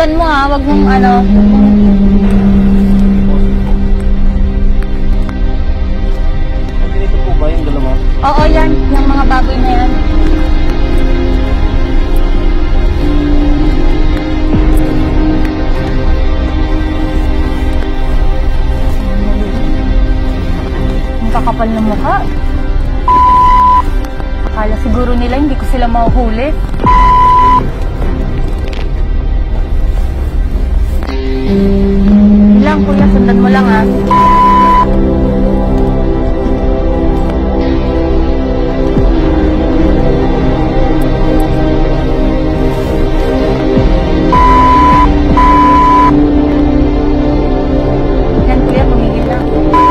Sundan mo ha, wag mong ano. Dito po ba yung dalawa? Oo, yan. Yung mga baboy na yan. Ang kakapal ng mukha. Akala siguro nila hindi ko sila mahuhuli. Lang kuya, sundan mo lang ha. Yan kuya, tumigil lang.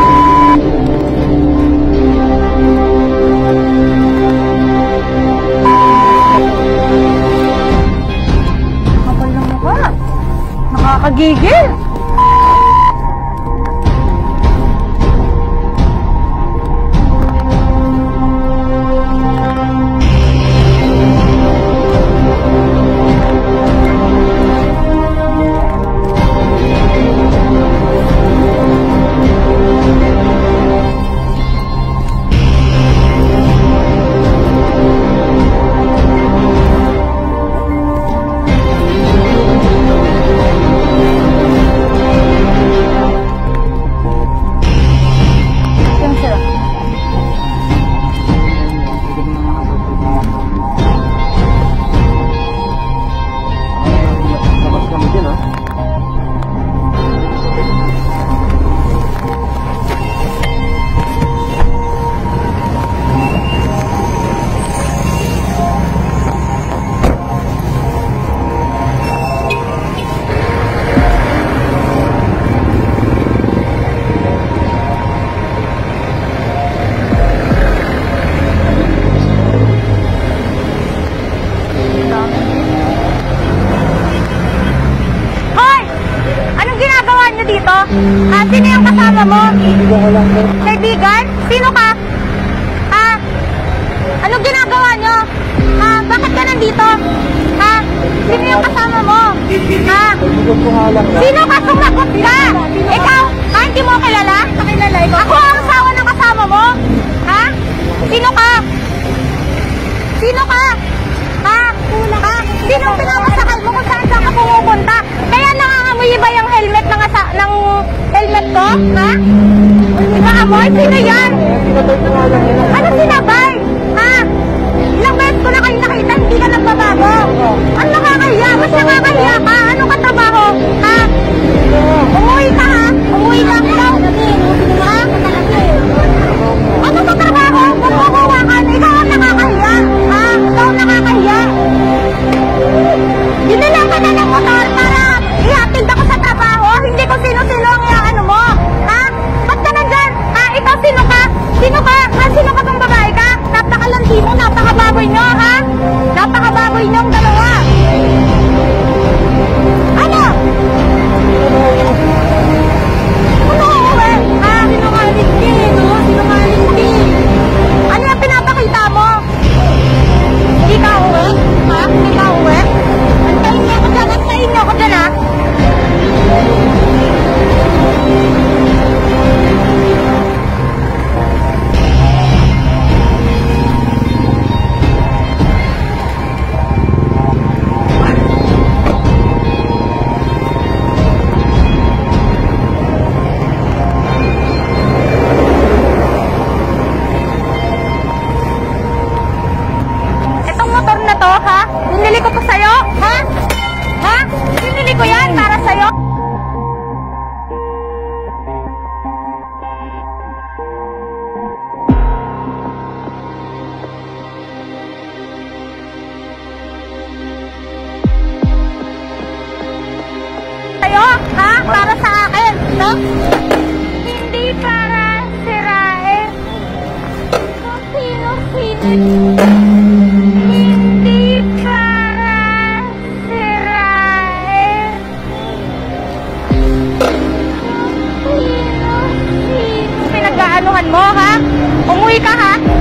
Kapal ng mukha. Nakakagigil. Sino yung kasama mo? Kaibigan? Sino ka? Anong ginagawa nyo? Bakit ka nandito? Sino yung kasama mo? Sino ka? Sumagot ka! Ikaw? Hindi mo kilala? Ako ang asawa ng kasama mo? Sino ka? Sino ka? Sino ang pinapasakal mo kung saan ka pumupunta? Kaya nangangamoy ba yung helmet ng helmet ko? Ikaamoy? Sino yan? Ano sinabay? Ilang beses ko na kayo nakita, hindi ka nagbabago. Ang nakakahiya? Mas nakakahiya ka? Anong katrabaho? Umuwi ka ha? Umuwi ka ikaw? Anong katrabaho? Kumukuha ka na ikaw ang nakakahiya? Ikaw ang nakakahiya? Dinala ka na ng motor para ihatid ako sa trabaho? Hindi ko sino-sino ang iaano mo? Ba't ka nandyan? Ikaw sino ka? Sino ka? Sino ka bang babae ka? Napakalanti mo, napakababoy nyo, ha? Napakababoy nyo ang dalawa. Ano? Ano uuwi? Sinungaling din, no? Sinungaling din. Ano yung pinapakita mo? Hindi ka uwi? Hindi ka uwi? Antayin niyo ako dyan, ha? Itong motor na to, ha? Binili ko to sa'yo, ha? Binili ko yan para sa'yo. Para sa akin, no? Hindi para sirain kung sino-sino. Hindi para sirain kung sino-sino. Pinag-aanuhan mo, ha? Umuwi ka, ha?